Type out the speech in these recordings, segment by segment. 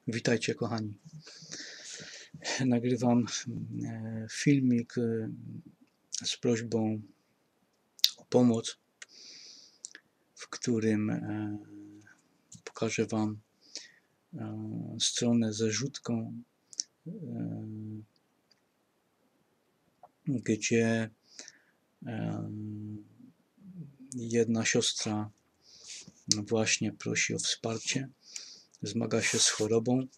Witajcie kochani. Nagrywam filmik z prośbą o pomoc, w którym pokażę Wam stronę ze rzutką, gdzie jedna siostra właśnie prosi o wsparcie, zmaga się z chorobą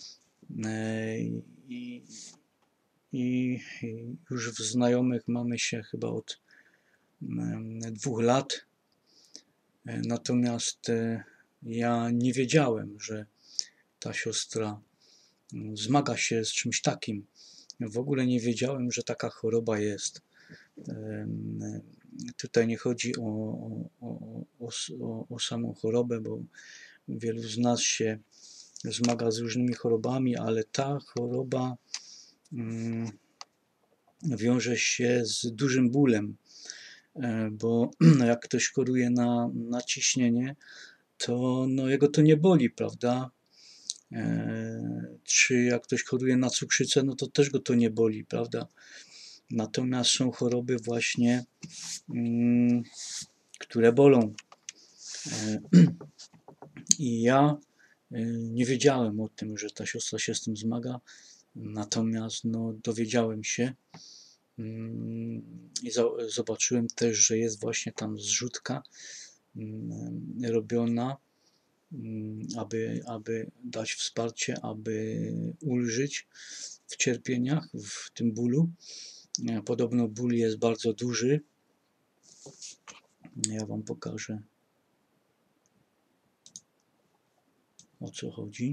i już w znajomych mamy się chyba od 2 lat. Natomiast ja nie wiedziałem, że ta siostra zmaga się z czymś takim. W ogóle nie wiedziałem, że taka choroba jest. Tutaj nie chodzi o samą chorobę, bo wielu z nas się zmaga z różnymi chorobami, ale ta choroba wiąże się z dużym bólem, bo jak ktoś choruje na ciśnienie, to jego to nie boli, prawda? Czy jak ktoś choruje na cukrzycę, to też go to nie boli, prawda? Natomiast są choroby właśnie, które bolą. I ja nie wiedziałem o tym, że ta siostra się z tym zmaga, natomiast dowiedziałem się i zobaczyłem też, że jest właśnie tam zrzutka robiona, aby dać wsparcie, aby ulżyć w cierpieniach, w tym bólu. Podobno ból jest bardzo duży. Ja Wam pokażę, o co chodzi.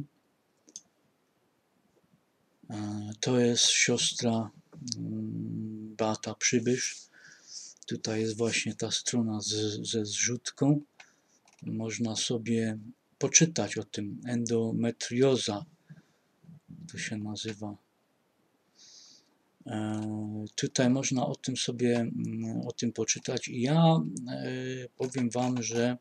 To jest siostra Beata Przybysz. Tutaj jest właśnie ta strona ze zrzutką. Można sobie poczytać o tym. Endometrioza to się nazywa. Tutaj można o tym poczytać i ja powiem Wam, że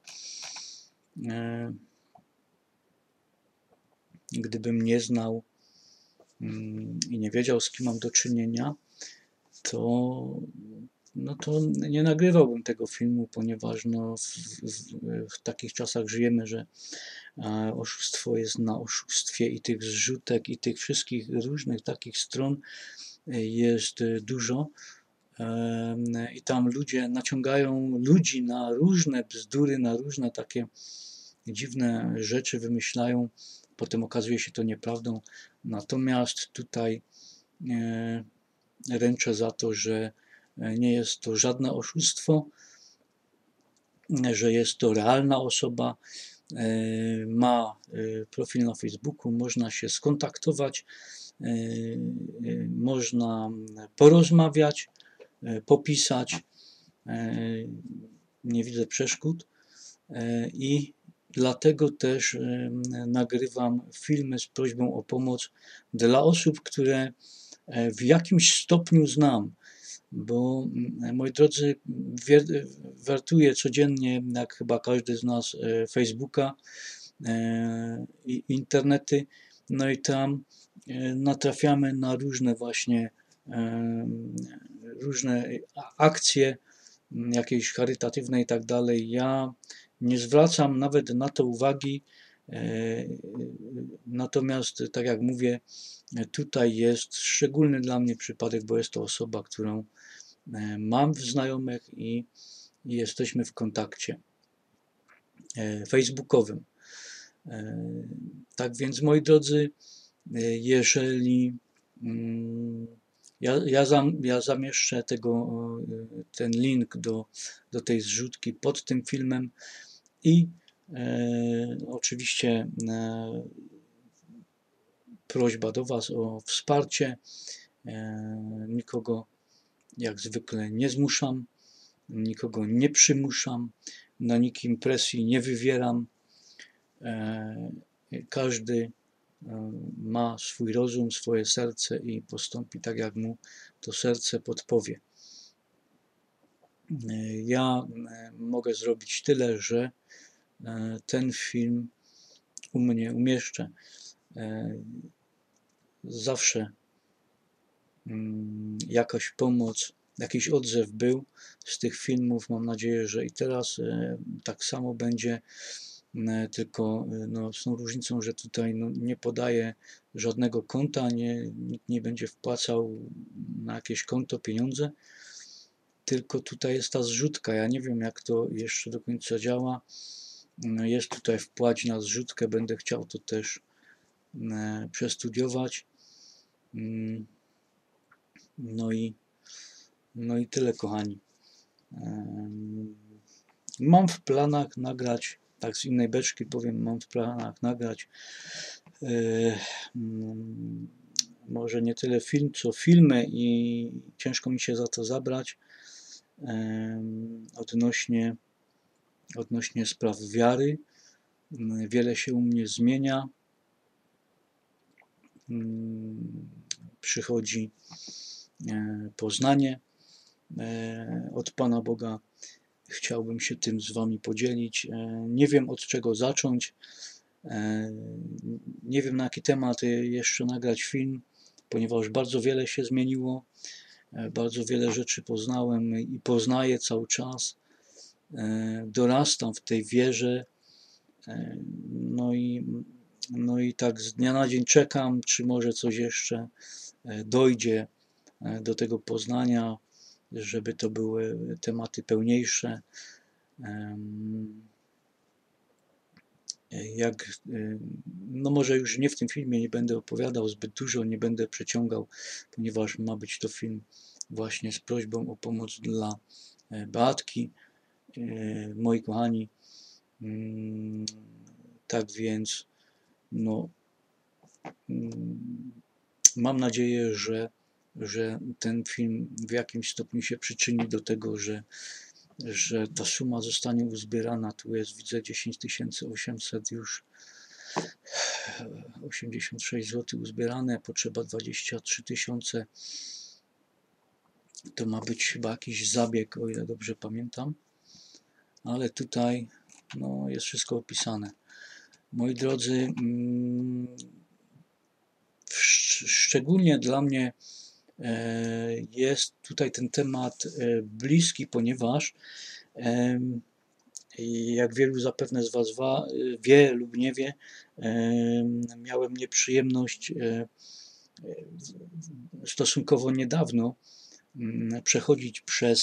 gdybym nie znał i nie wiedział, z kim mam do czynienia, to nie nagrywałbym tego filmu, ponieważ w takich czasach żyjemy, że oszustwo jest na oszustwie i tych zrzutek i tych wszystkich różnych takich stron jest dużo. I tam ludzie naciągają ludzi na różne bzdury, na różne takie dziwne rzeczy wymyślają, potem okazuje się to nieprawdą. Natomiast tutaj ręczę za to, że nie jest to żadne oszustwo, że jest to realna osoba, ma profil na Facebooku, można się skontaktować, można porozmawiać, popisać, nie widzę przeszkód i dlatego też nagrywam filmy z prośbą o pomoc dla osób, które w jakimś stopniu znam, bo moi drodzy, wertuję codziennie, jak chyba każdy z nas, Facebooka i internety, i tam natrafiamy na różne właśnie różne akcje jakiejś charytatywne i tak dalej. Ja nie zwracam nawet na to uwagi, natomiast tak jak mówię, tutaj jest szczególny dla mnie przypadek, bo jest to osoba, którą mam w znajomych i jesteśmy w kontakcie facebookowym. Tak więc, moi drodzy, jeżeli ja zamieszczę ten link do tej zrzutki pod tym filmem i oczywiście prośba do Was o wsparcie. Nikogo jak zwykle nie zmuszam, nikogo nie przymuszam, na nikim presji nie wywieram. Każdy ma swój rozum, swoje serce i postąpi tak, jak mu to serce podpowie. Ja mogę zrobić tyle, że ten film u mnie umieszczę. zawsze jakaś pomoc, jakiś odzew był z tych filmów. Mam nadzieję, że i teraz tak samo będzie, tylko no, z tą różnicą, że tutaj no, nie podaję żadnego konta, nikt nie będzie wpłacał na jakieś konto pieniądze, tylko tutaj jest ta zrzutka. Ja nie wiem, jak to jeszcze do końca działa. Jest tutaj wpłać na zrzutkę, będę chciał to też przestudiować. No i tyle, kochani. Mam w planach nagrać, tak z innej beczki powiem, mam w planach nagrać może nie tyle film, co filmy i ciężko mi się za to zabrać odnośnie spraw wiary. Wiele się u mnie zmienia. Przychodzi poznanie od Pana Boga. Chciałbym się tym z Wami podzielić. Nie wiem, od czego zacząć. Nie wiem, na jaki temat jeszcze nagrać film, ponieważ bardzo wiele się zmieniło. Bardzo wiele rzeczy poznałem i poznaję cały czas. Dorastam w tej wierze. No i tak z dnia na dzień czekam, czy może coś jeszcze dojdzie do tego poznania, żeby to były tematy pełniejsze. No może już nie w tym filmie, nie będę opowiadał zbyt dużo, nie będę przeciągał, ponieważ ma być to film właśnie z prośbą o pomoc dla Beatki. Moi kochani, tak więc no, mam nadzieję, że ten film w jakimś stopniu się przyczyni do tego, że ta suma zostanie uzbierana. Tu jest, widzę, 10 800 już 86 zł uzbierane, potrzeba 23 000. To ma być chyba jakiś zabieg, o ile dobrze pamiętam, ale tutaj no, jest wszystko opisane. Moi drodzy, szczególnie dla mnie jest tutaj ten temat bliski, ponieważ jak wielu zapewne z Was wie lub nie wie, miałem nieprzyjemność stosunkowo niedawno przechodzić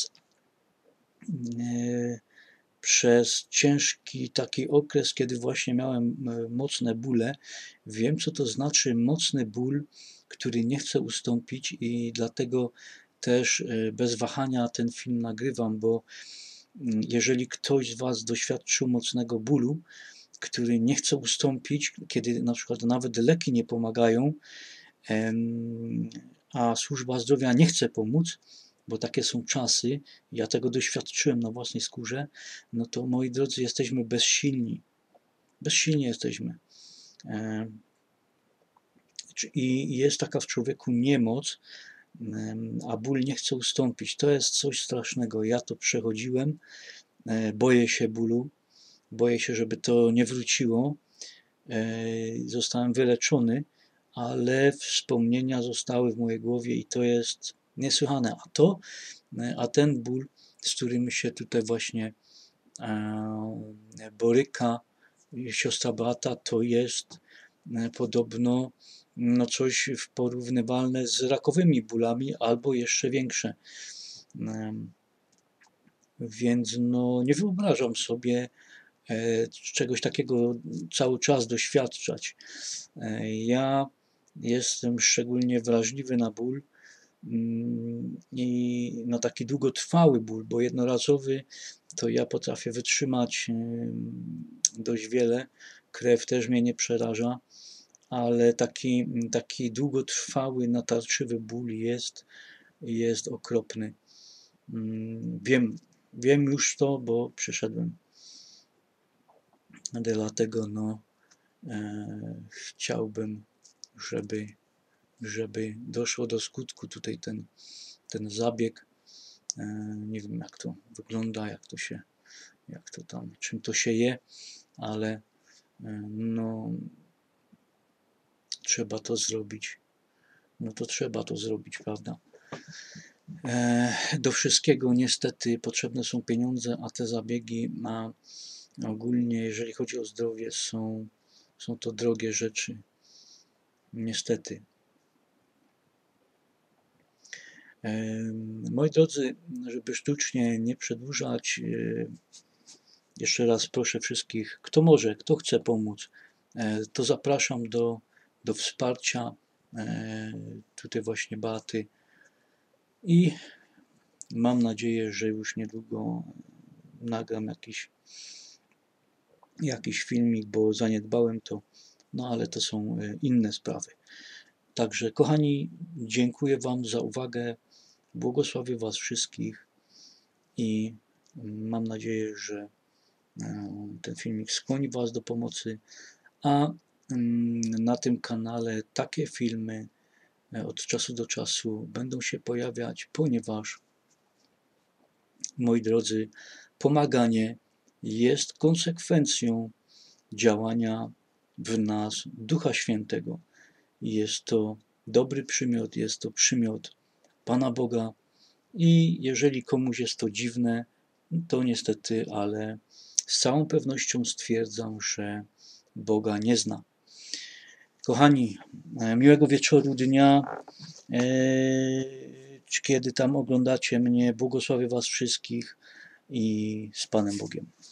przez ciężki taki okres, kiedy właśnie miałem mocne bóle. Wiem, co to znaczy mocny ból, który nie chce ustąpić, i dlatego też bez wahania ten film nagrywam, bo jeżeli ktoś z Was doświadczył mocnego bólu, który nie chce ustąpić, kiedy na przykład nawet leki nie pomagają, a służba zdrowia nie chce pomóc, bo takie są czasy, ja tego doświadczyłem na własnej skórze, no to moi drodzy, jesteśmy bezsilni. Bezsilni jesteśmy. I jest taka w człowieku niemoc, a ból nie chce ustąpić. To jest coś strasznego. Ja to przechodziłem, boję się bólu, boję się, żeby to nie wróciło. Zostałem wyleczony, ale wspomnienia zostały w mojej głowie i to jest niesłychane. A ten ból, z którym się tutaj właśnie boryka siostra Beata, to jest podobno no coś porównywalne z rakowymi bólami, albo jeszcze większe. Więc no, nie wyobrażam sobie czegoś takiego cały czas doświadczać. Ja jestem szczególnie wrażliwy na ból i na taki długotrwały ból, bo jednorazowy to ja potrafię wytrzymać dość wiele, krew też mnie nie przeraża, ale taki długotrwały, natarczywy ból jest okropny. Wiem już to, bo przeszedłem. Dlatego no, chciałbym, żeby doszło do skutku tutaj ten zabieg. Nie wiem, jak to wygląda, jak to tam, czym to się je, ale no, trzeba to zrobić. No to trzeba to zrobić, prawda? Do wszystkiego niestety potrzebne są pieniądze, a te zabiegi ogólnie, jeżeli chodzi o zdrowie, są to drogie rzeczy. Niestety. Moi drodzy, żeby sztucznie nie przedłużać, jeszcze raz proszę wszystkich, kto może, kto chce pomóc, to zapraszam do wsparcia tutaj właśnie Beaty i mam nadzieję, że już niedługo nagram jakiś filmik, bo zaniedbałem to, no ale to są inne sprawy. Także kochani, dziękuję Wam za uwagę, błogosławię Was wszystkich i mam nadzieję, że ten filmik skłoni Was do pomocy, a na tym kanale takie filmy od czasu do czasu będą się pojawiać, ponieważ, moi drodzy, pomaganie jest konsekwencją działania w nas Ducha Świętego. Jest to dobry przymiot, jest to przymiot Pana Boga i jeżeli komuś jest to dziwne, to niestety, ale z całą pewnością stwierdzam, że Boga nie zna. Kochani, miłego wieczoru, dnia, kiedy tam oglądacie mnie, błogosławię Was wszystkich i z Panem Bogiem.